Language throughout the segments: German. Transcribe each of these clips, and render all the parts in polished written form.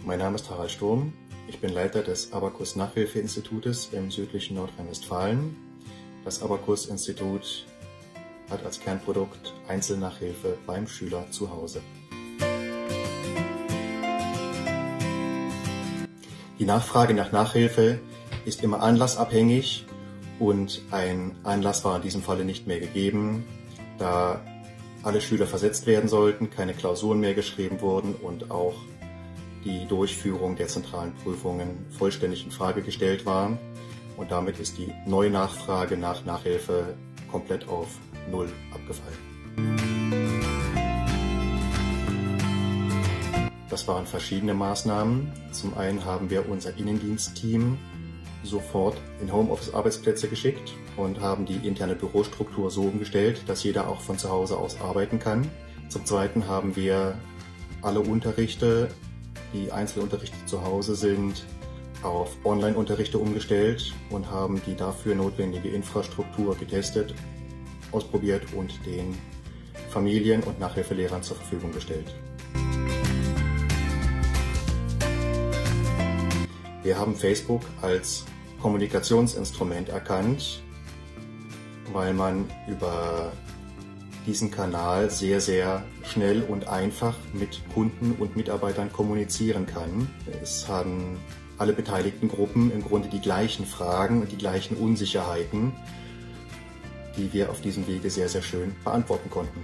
Mein Name ist Harald Sturm. Ich bin Leiter des Abacus-Nachhilfeinstitutes im südlichen Nordrhein-Westfalen. Das Abacus-Institut hat als Kernprodukt Einzelnachhilfe beim Schüler zu Hause. Die Nachfrage nach Nachhilfe ist immer anlassabhängig und ein Anlass war in diesem Falle nicht mehr gegeben, da alle Schüler versetzt werden sollten, keine Klausuren mehr geschrieben wurden und auch die Durchführung der zentralen Prüfungen vollständig in Frage gestellt war. Und damit ist die neue Nachfrage nach Nachhilfe komplett auf Null abgefallen. Das waren verschiedene Maßnahmen. Zum einen haben wir unser Innendienstteam sofort in Homeoffice-Arbeitsplätze geschickt und haben die interne Bürostruktur so umgestellt, dass jeder auch von zu Hause aus arbeiten kann. Zum Zweiten haben wir alle Unterrichte, die Einzelunterrichte zu Hause sind, auf Online-Unterrichte umgestellt und haben die dafür notwendige Infrastruktur getestet, ausprobiert und den Familien und Nachhilfelehrern zur Verfügung gestellt. Wir haben Facebook als Kommunikationsinstrument erkannt, weil man über diesen Kanal sehr, sehr schnell und einfach mit Kunden und Mitarbeitern kommunizieren kann. Es haben alle beteiligten Gruppen im Grunde die gleichen Fragen und die gleichen Unsicherheiten, die wir auf diesem Wege sehr, sehr schön beantworten konnten.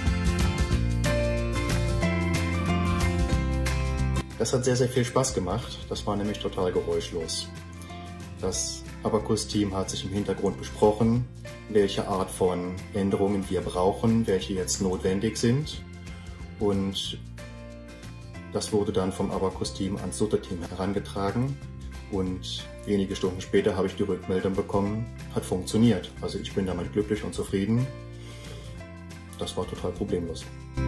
Das hat sehr, sehr viel Spaß gemacht. Das war nämlich total geräuschlos. Das Abacus-Team hat sich im Hintergrund besprochen, welche Art von Änderungen wir brauchen, welche jetzt notwendig sind. Und das wurde dann vom Abacus-Team ans Sutter-Team herangetragen. Und wenige Stunden später habe ich die Rückmeldung bekommen, hat funktioniert. Also ich bin damit glücklich und zufrieden. Das war total problemlos.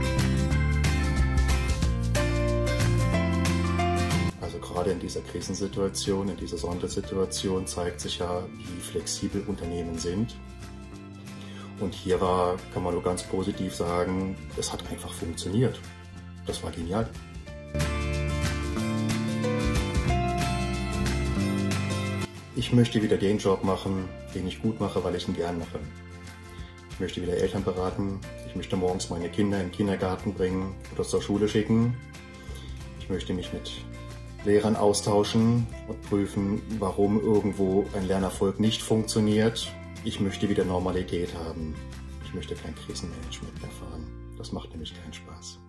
Gerade in dieser Krisensituation, in dieser Sondersituation zeigt sich ja, wie flexibel Unternehmen sind. Und hier kann man nur ganz positiv sagen, es hat einfach funktioniert. Das war genial. Ich möchte wieder den Job machen, den ich gut mache, weil ich ihn gern mache. Ich möchte wieder Eltern beraten. Ich möchte morgens meine Kinder in den Kindergarten bringen oder zur Schule schicken. Ich möchte mich mit Lehrern austauschen und prüfen, warum irgendwo ein Lernerfolg nicht funktioniert. Ich möchte wieder Normalität haben. Ich möchte kein Krisenmanagement mehr fahren. Das macht nämlich keinen Spaß.